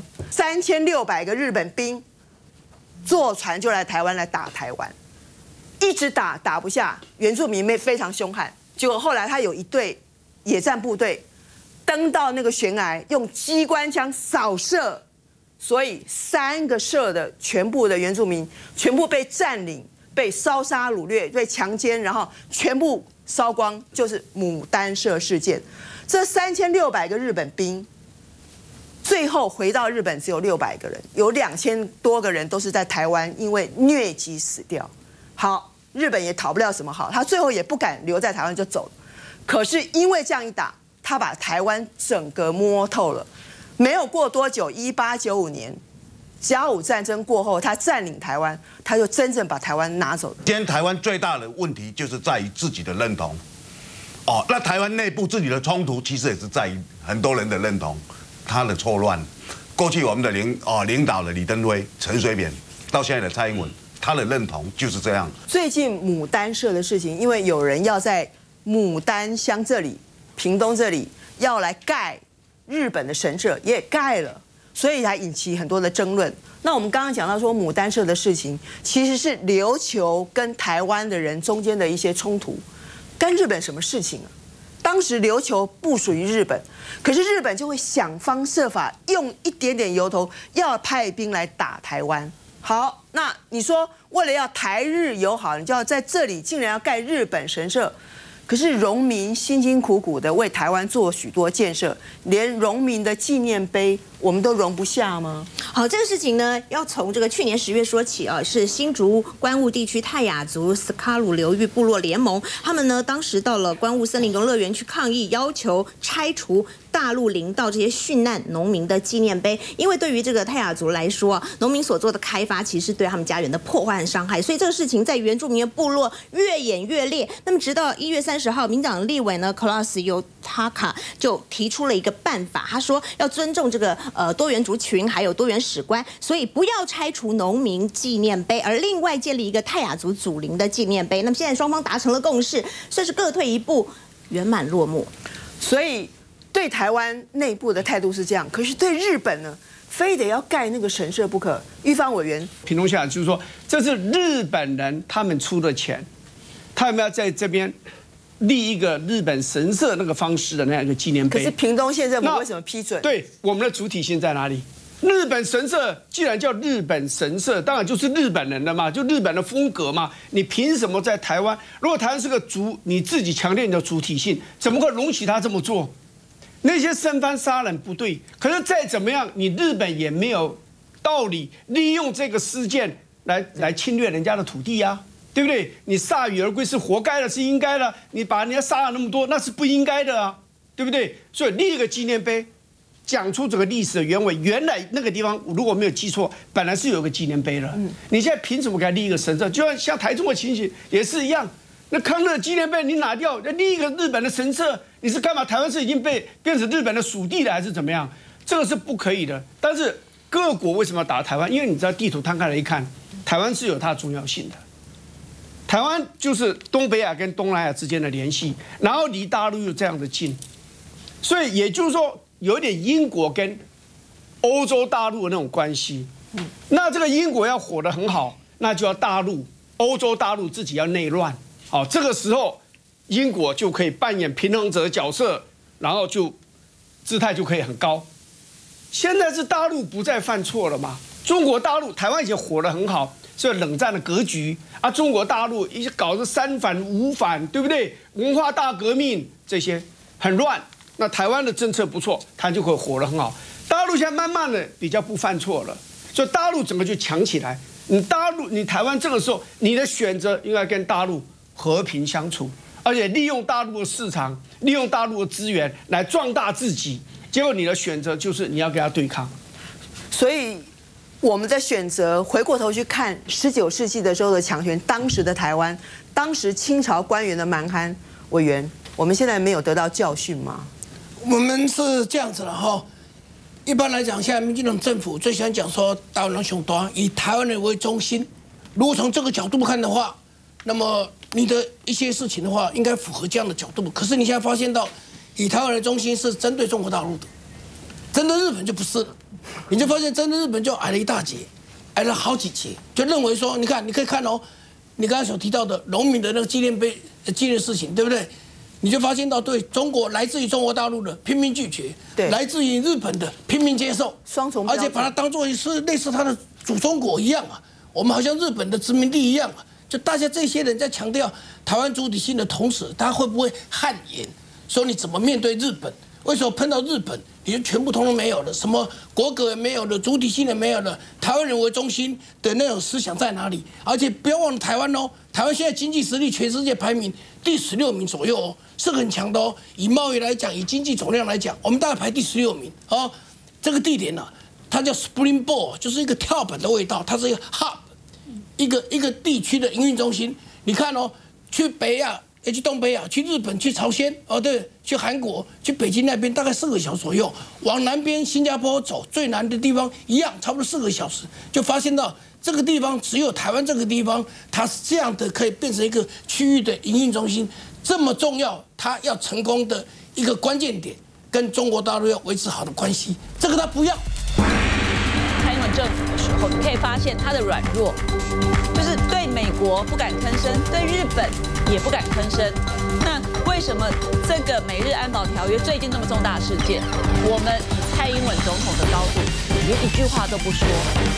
Speaker 3: ？3600个日本兵坐船就来台湾来打台湾。一直打不下，原住民非常凶悍。结果后来他有一队野战部队登到那个悬崖，用机关枪扫射，所以3个社的全部的原住民全部被占领、被烧杀掳掠、被强奸，然后全部烧光，就是牡丹社事件。这3600个日本兵，最后回到日本只有600个人，有2000多个人都是在台湾因为疟疾死掉。好。日本也讨不了什么好，他最后也不敢留在台湾就走了。可是因为这样一打，他把台湾整个摸透了。没有过多久，1895年甲午战争过后，他占领台湾，他就真正把台湾拿走了。
Speaker 7: 今天台湾最大的问题就是在于自己的认同。那台湾内部自己的冲突，其实也是在于很多人的认同，他的错乱。过去我们的领导的李登辉、陈水扁，到现在的蔡英文。他的认同就是这样。
Speaker 3: 最近牡丹社的事情，因为有人要在牡丹乡这里、屏东这里要来盖日本的神社，也盖了，所以才引起很多的争论。那我们刚刚讲到说牡丹社的事情，其实是琉球跟台湾的人中间的一些冲突，干日本什么事情啊？当时琉球不属于日本，可是日本就会想方设法用一点点由头，要派兵来打台湾。好，那你说为了要台日友好，你就要在这里竟然要盖日本神社，可是荣民辛辛苦苦的为台湾做许多建设，连荣民的纪念碑我们都容不下吗？
Speaker 2: 好，这个事情呢，要从这个去年10月说起啊，是新竹关雾地区泰雅族斯卡鲁流域部落联盟，他们呢当时到了关雾森林游乐园去抗议，要求拆除大陆林道这些殉难农民的纪念碑，因为对于这个泰雅族来说啊，农民所做的开发其实是对他们家园的破坏和伤害，所以这个事情在原住民的部落越演越烈。那么直到1月30号，民党立委呢 Klaus Yotaka 就提出了一个办法，他说要尊重这个多元族群还有多元史观，所以不要拆除农民纪念碑，而另外建立一个泰雅族祖灵的纪念碑。那么现在双方达成了共识，算是各退一步，圆满落幕。
Speaker 3: 所以对台湾内部的态度是这样，可是对日本呢，非得要盖那个神社不可。玉芳委员
Speaker 6: 评论下就是说，这是日本人他们出的钱，他们要在这边立一个日本神社那个方式的那样一个纪念碑。
Speaker 3: 可是屏东县政府为什么批准？
Speaker 6: 对，我们的主体性在哪里？日本神社既然叫日本神社，当然就是日本人的嘛，就日本的风格嘛。你凭什么在台湾？如果台湾是个你自己强烈你的主体性，怎么会容许他这么做？那些生番杀人不对，可是再怎么样，你日本也没有道理利用这个事件来侵略人家的土地呀。 对不对？你铩羽而归是活该的，是应该的。你把人家杀了那么多，那是不应该的啊，对不对？所以立一个纪念碑，讲出这个历史的原委。原来那个地方如果没有记错，本来是有个纪念碑的。你现在凭什么给他立一个神社？就像台中的情形也是一样。那康乐纪念碑你拿掉，立一个日本的神社，你是干嘛？台湾是已经被变成日本的属地了，还是怎么样？这个是不可以的。但是各国为什么要打台湾？因为你知道地图摊开来一看，台湾是有它的重要性的。台湾就是东北亚跟东南亚之间的联系，然后离大陆又这样的近，所以也就是说有一点英国跟欧洲大陆的那种关系。那这个英国要活得很好，那就要欧洲大陆自己要内乱。好，这个时候英国就可以扮演平衡者的角色，然后就姿态就可以很高。现在是大陆不再犯错了嘛？中国大陆台湾以前活得很好。是冷战的格局啊！中国大陆一搞得三反五反，对不对？文化大革命这些很乱。那台湾的政策不错，它就会活得很好。大陆现在慢慢的比较不犯错了，所以大陆整个就强起来。你台湾这个时候，你的选择应该跟大陆和平相处，而且利用大陆的市场，利用大陆的资源来壮大自己。结果你的选择就是你要跟他对抗，
Speaker 3: 所以。我们在选择回过头去看19世纪的时候的强权，当时的台湾，当时清朝官员的蛮憨。委员，我们现在没有得到教训吗？
Speaker 4: 我们是这样子了哈。一般来讲，现在民进党政府最喜欢讲说台湾人凶大，以台湾人为中心。如果从这个角度看的话，那么你的一些事情的话，应该符合这样的角度。可是你现在发现到，以台湾人中心是针对中国大陆的，针对日本就不是了。你就发现，真的日本就矮了一大截，矮了好几截，就认为说，你看，你可以看哦，你刚才所提到的农民的那个纪念碑纪念事情，对不对？你就发现到对中国来自于中国大陆的拼命拒绝，
Speaker 3: 对，
Speaker 4: 来自于日本的拼命接受，
Speaker 3: 双重标准，
Speaker 4: 而且把它当作是类似它的祖宗国一样啊，我们好像日本的殖民地一样啊，就大家这些人在强调台湾主体性的同时，他会不会汗颜？说你怎么面对日本？为什么碰到日本？你就全部通通没有了，什么国格也没有了，主体性也没有了，台湾人为中心的那种思想在哪里？而且不要忘了台湾哦，台湾现在经济实力全世界排名第16名左右哦，是很强的哦。以贸易来讲，以经济总量来讲，我们大概排第16名哦。这个地点呢、它叫 Springboard， 就是一个跳板的味道，它是一个 hub， 一个地区的营运中心。你看哦，去北亚。去东北亚，去日本，去朝鲜，哦对，去韩国，去北京那边大概4个小时左右。往南边新加坡走，最南的地方一样，差不多4个小时，就发现到这个地方只有台湾这个地方，它是这样的，可以变成一个区域的营运中心，这么重要，它要成功的一个关键点，跟中国大陆要维持好的关系，这个它不要。
Speaker 5: 蔡英文政府的时候，你可以发现它的软弱，就是对美国不敢吭声，对日本也不敢吭声。那为什么这个美日安保条约最近这么重大事件，我们以蔡英文总统的高度，连一句话都不说？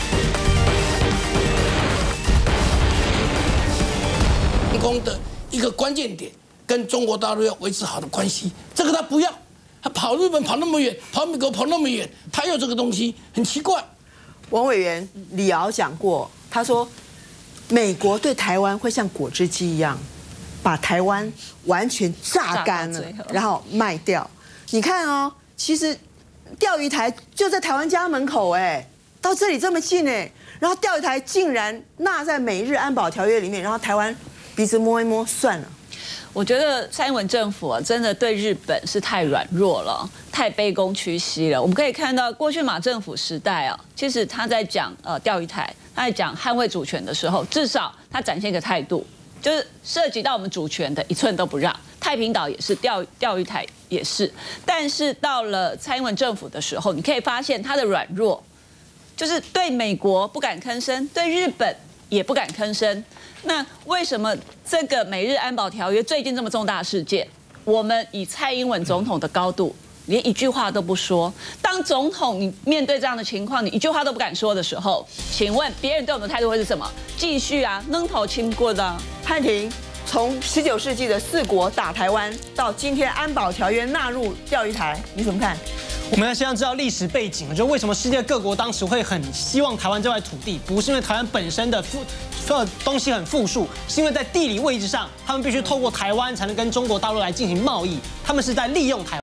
Speaker 4: 成功的一个关键点，跟中国大陆要维持好的关系，这个他不要，他跑日本跑那么远，跑美国跑那么远，他要这个东西，很奇怪。
Speaker 3: 王委员李敖讲过，他说美国对台湾会像果汁机一样，把台湾完全榨干了，然后卖掉。你看哦，其实钓鱼台就在台湾家门口哎，到这里这么近哎，然后钓鱼台竟然纳在美日安保条约里面，然后台湾鼻子摸一摸算了。
Speaker 5: 我觉得蔡英文政府啊，真的对日本是太软弱了，太卑躬屈膝了。我们可以看到，过去马政府时代啊，其实他在讲钓鱼台，他在讲捍卫主权的时候，至少他展现一个态度，就是涉及到我们主权的一寸都不让。太平岛也是，钓鱼台也是。但是到了蔡英文政府的时候，你可以发现他的软弱，就是对美国不敢吭声，对日本也不敢吭声。那为什么这个美日安保条约最近这么重大事件，我们以蔡英文总统的高度，连一句话都不说？当总统你面对这样的情况，你一句话都不敢说的时候，请问别人对我们的态度会是什么？继续啊，扔头轻过的啊。
Speaker 3: 汉庭，从19世纪的4国打台湾，到今天安保条约纳入钓鱼台，你怎么看？
Speaker 8: 我们要先要知道历史背景，就为什么世界各国当时会很希望台湾这块土地，不是因为台湾本身的东西很富庶，是因为在地理位置上，他们必须透过台湾才能跟中国大陆来进行贸易，他们是在利用台湾。